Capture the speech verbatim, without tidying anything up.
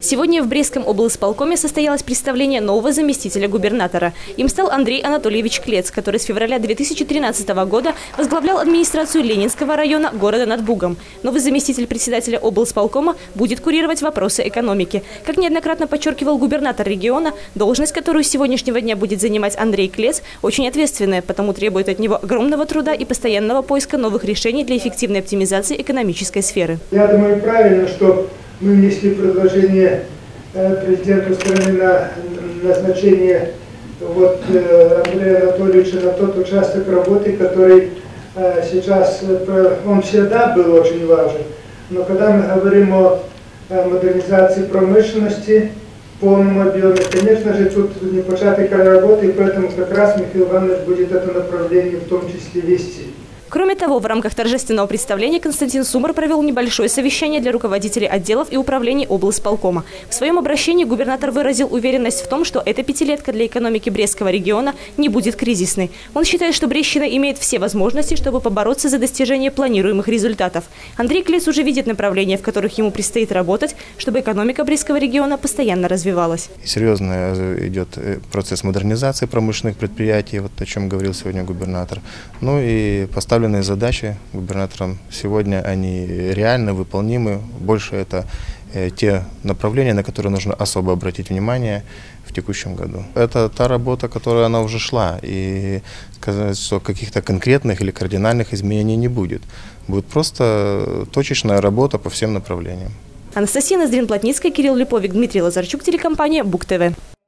Сегодня в Брестском облсполкоме состоялось представление нового заместителя губернатора. Им стал Андрей Анатольевич Клец, который с февраля две тысячи тринадцатого года возглавлял администрацию Ленинского района города над Бугом. Новый заместитель председателя облсполкома будет курировать вопросы экономики. Как неоднократно подчеркивал губернатор региона, должность, которую с сегодняшнего дня будет занимать Андрей Клец, очень ответственная, потому требует от него огромного труда и постоянного поиска новых решений для эффективной оптимизации экономической сферы. Я думаю, правильно, что мы внесли предложение президенту страны на назначение вот Андрея Анатольевича на тот участок работы, который сейчас, он всегда был очень важен. Но когда мы говорим о модернизации промышленности в полном объеме, конечно же, тут не початый край работы, и поэтому как раз Михаил Иванович будет это направление в том числе вести. Кроме того, в рамках торжественного представления Константин Сумар провел небольшое совещание для руководителей отделов и управлений облсполкома. В своем обращении губернатор выразил уверенность в том, что эта пятилетка для экономики Брестского региона не будет кризисной. Он считает, что Брестщина имеет все возможности, чтобы побороться за достижение планируемых результатов. Андрей Клец уже видит направления, в которых ему предстоит работать, чтобы экономика Брестского региона постоянно развивалась. Серьезно идет процесс модернизации промышленных предприятий, вот о чем говорил сегодня губернатор. Ну и поставлен задачи губернатором сегодня, они реально выполнимы. Больше это э, те направления, на которые нужно особо обратить внимание в текущем году. Это та работа, которая она уже шла, и сказать, что каких-то конкретных или кардинальных изменений не будет. Будет просто точечная работа по всем направлениям. Анастасия Ноздрин-Плотницкая, Кирилл Липовик, Дмитрий Лазарчук, телекомпания Буг ТВ.